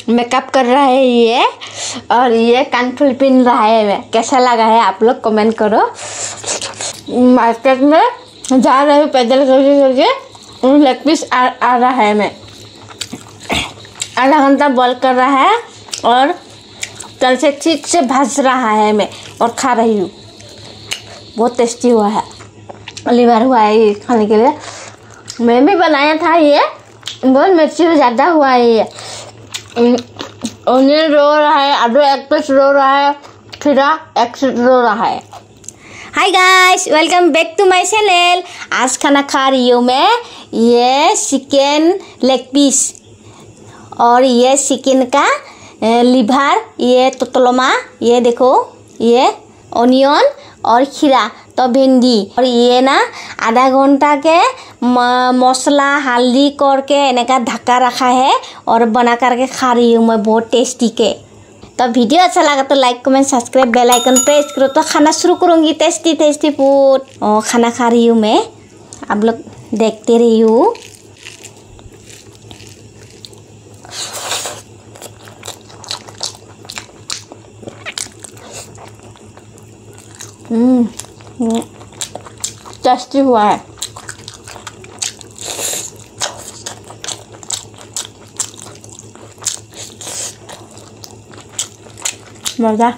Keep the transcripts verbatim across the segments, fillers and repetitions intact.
Makeup कर रहा है ये, और ये कानफुल पिन रहा है। मैं कैसा लगा है आप लोग कमेंट करो। मार्केट में जा रहे हूँ पैदल करके करके, लेग पीस आ, आ रहा है। मैं आधा घंटा बॉईल कर रहा है और तल से ठीक से भाज रहा है मैं, और खा रही हूँ। बहुत टेस्टी हुआ है, लिवर हुआ है ये खाने के लिए। मैं भी बनाया था ये, बहुत मिर्ची ज़्यादा हुआ है ये। ऑनियन रो रहा है, आलू एक पीस रो रहा है, खीरा एक पीस रो रहा है। Hi guys, welcome back to my channel. आज खाना खा रही हूँ मैं ये चिकन लेग पीस, और ये चिकन का लिवर, ये तोतलोमा, ये देखो ये ऑनियन और खीरा तो भिंडी, और ये ना आधा घंटा के मसला हल्दी करके इनका ढक्का रखा है और बना करके खा रही हूँ मैं, बहुत टेस्टी के। तो वीडियो अच्छा लगा तो like comment subscribe bell icon press करो। तो खाना शुरू करूँगी, टेस्टी टेस्टी फूड। और खाना खा रही हूँ मैं, आप लोग देखते रही हूँ। हम्म टेस्टी हुआ है। मजा।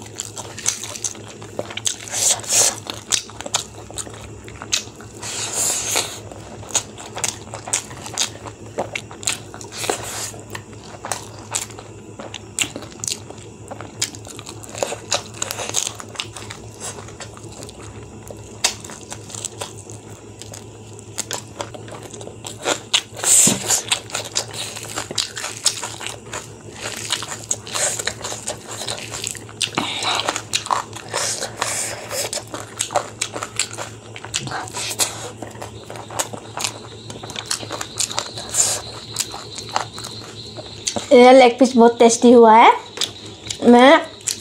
ये लेग पीस बहुत टेस्टी हुआ है। मैं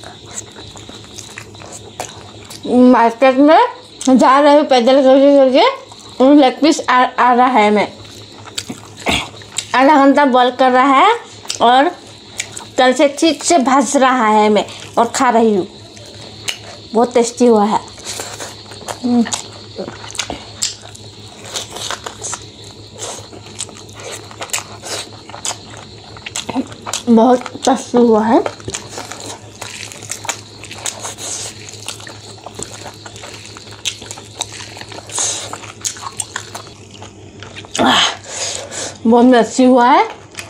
मार्केट में जा रही हूँ पैदल करके करके, लेग पीस आ, आ रहा है। मैं आधा घंटा बॉईल कर रहा है और तल से ठीक से भाज रहा है मैं, और खा रही हूँ। बहुत टेस्टी हुआ है। बहुत टेस्टी हुआ है। बहुत टेस्टी हुआ है।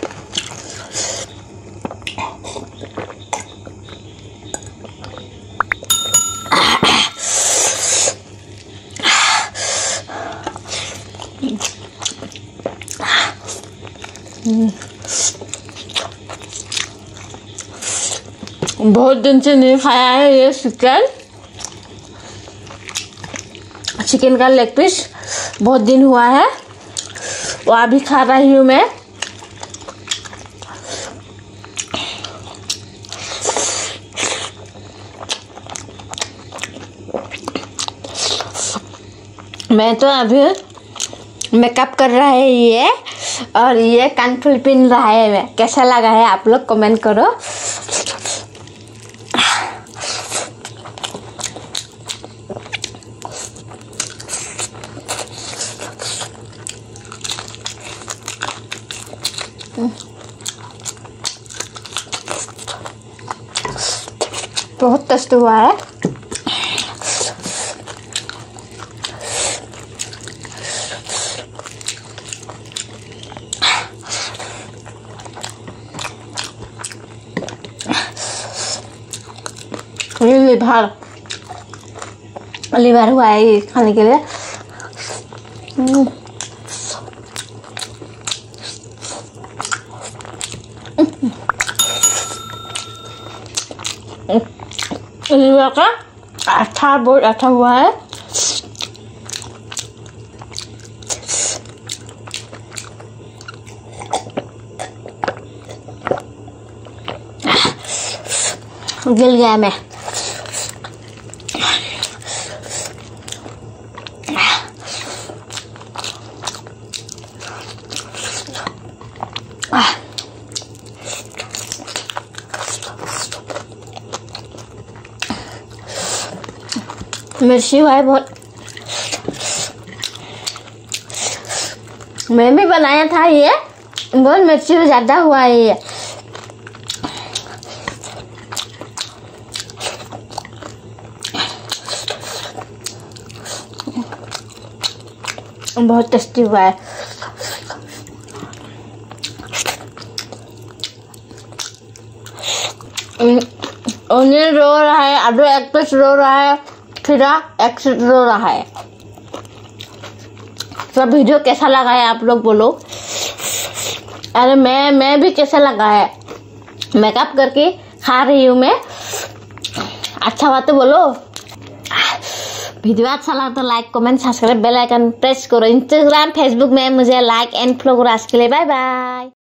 बहुत दिन से नहीं खाया है ये चिकन चिकन का लेग पीस, बहुत दिन हुआ है। वो अभी खा रही हूँ मैं। मैं तो अभी मेकअप कर रहा है ये, और ये कानफुल पिन रहा है। मैं कैसा लगा है आप लोग कमेंट करो। बहुत टेस्ट हुआ है। ये लिवर लिवर हुआ है ये खाने के लिए। लिवर का अच्छा, बहुत अच्छा हुआ है। गिल गया मैं। मिर्ची हुआ है बहुत। मैं भी बनाया था ये, बहुत मिर्ची ज्यादा हुआ है ये। बहुत टेस्टी हुआ है। ऑनियन रो रहा है, आलू एक पीस रो रहा है, खीरा एक पीस रो रहा है। तो वीडियो कैसा लगा है आप लोग बोलो। अरे मैं मैं भी कैसा लगा है, मेकअप करके खा रही हूँ मैं। अच्छा बात तो बोलो। वीडियो अच्छा लगा तो like comment subscribe bell icon press करो। इंस्टाग्राम फेसबुक में मुझे लाइक एंड फॉलो करो। आज के लिए बाय बाय।